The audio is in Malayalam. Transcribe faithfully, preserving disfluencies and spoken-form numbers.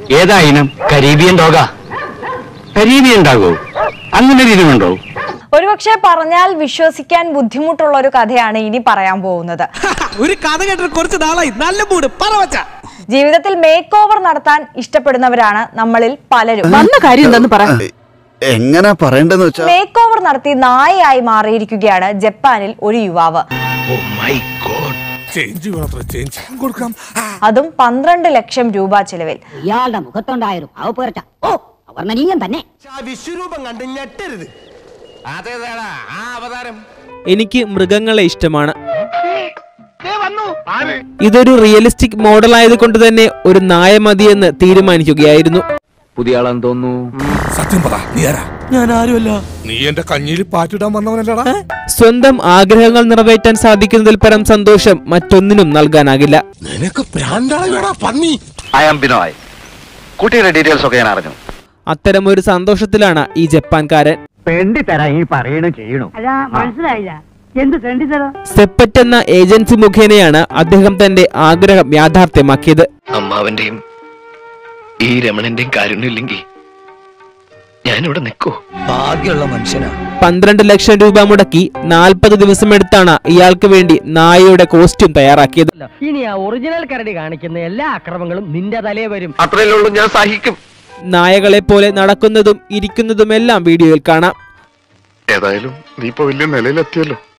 ഏതാ ഇനം? Caribbean dog. കരീബിയൻ ഡോഗോ? അങ്ങനെ ഒരു ഇനമുണ്ടോ? ഒരുപക്ഷെ പറഞ്ഞാൽ വിശ്വസിക്കാൻ ബുദ്ധിമുട്ടുള്ള ഒരു കഥയാണ് ഇനി പറയാൻ പോകുന്നത്. ഒരു കഥ കേട്ടിട്ട് കുറച്ച് നാളായി. നല്ല മൂഡ് പറവച്ച. ജീവിതത്തിൽ മേക്ക് ഓവർ നടത്താൻ ഇഷ്ടപ്പെടുന്നവരാണ് നമ്മളിൽ പലരും. വന്ന കാര്യം എന്താന്ന് പറ. എങ്ങനെ പറയണ്ടെന്ന് വെച്ചാൽ മേക്ക് ഓവർ നടത്തി നായയായി മാറിയിരിക്കുകയാണ് ജപ്പാനിൽ ഒരു യുവാവ്. അതും പന്ത്രണ്ട് ലക്ഷം രൂപ ചെലവിൽ. ഇയാളുടെ മുഖത്തുണ്ടായിരുന്നു അവർണ്ണനീയം തന്നെ. വിശ്വരൂപം കണ്ട് ഞെട്ടരുത്. എനിക്ക് മൃഗങ്ങളെ ഇഷ്ടമാണ്. ഇതൊരു റിയലിസ്റ്റിക് മോഡൽ ആയതുകൊണ്ട് തന്നെ ഒരു നായ മതിയെന്ന് തീരുമാനിക്കുകയായിരുന്നു. പുതിയ ആളാന്ന് തോന്നുന്നു. സത്യം പറ, നീ ആരാ? ഞാൻ ആരുമല്ല. നീ എന്റെ കഞ്ഞിയിൽ പാറ്റിടാൻ വന്നവനല്ലടാ. സ്വന്തം ആഗ്രഹങ്ങൾ നിറവേറ്റാൻ സാധിക്കുന്നതിൽ പരം സന്തോഷം മറ്റൊന്നിനും നൽകാനാകില്ല. നിനക്ക് ഭ്രാന്താളാ പന്നി. I am Binoy. കുട്ടിയുടെ ഡീറ്റെയിൽസ് ഒക്കെ ഞാൻ അറിഞ്ഞു. അത്തരമൊരു സന്തോഷത്തിലാണ് ഈ ജപ്പാൻകാരൻ. മനസ്സിലായില്ല. എന്ത് തെണ്ടിത്തരം? സെപ്പറ്റ് എന്ന ഏജൻസി മുഖേനയാണ് അദ്ദേഹം തന്റെ ആഗ്രഹം യാഥാർത്ഥ്യമാക്കിയത്. അമ്മാവന്റെയും ഈ രമണന്റെയും കാരുണ്യമില്ലെങ്കിൽ ഞാനിവിടെ നിൽക്കൂ. ഭാഗ്യമുള്ള മനുഷ്യനാ. പന്ത്രണ്ട് ലക്ഷം രൂപ മുടക്കി നാൽപ്പത് ദിവസമെടുത്താണ് ഇയാൾക്ക് വേണ്ടി നായയുടെ കോസ്റ്റ്യൂം തയ്യാറാക്കിയത്. ഇനി ആ ഒറിജിനൽ കരടി കാണിക്കുന്ന എല്ലാ അക്രമങ്ങളും നിന്റെ തലേ വരും. അത്രയല്ലേ ഉള്ളൂ, ഞാൻ സഹിക്കും. നായകളെ പോലെ നടക്കുന്നതും ഇരിക്കുന്നതുമെല്ലാം വീഡിയോയിൽ കാണാം. ഏതായാലും നീ ഇപ്പൊ വലിയ നിലയിലെത്തിയല്ലോ.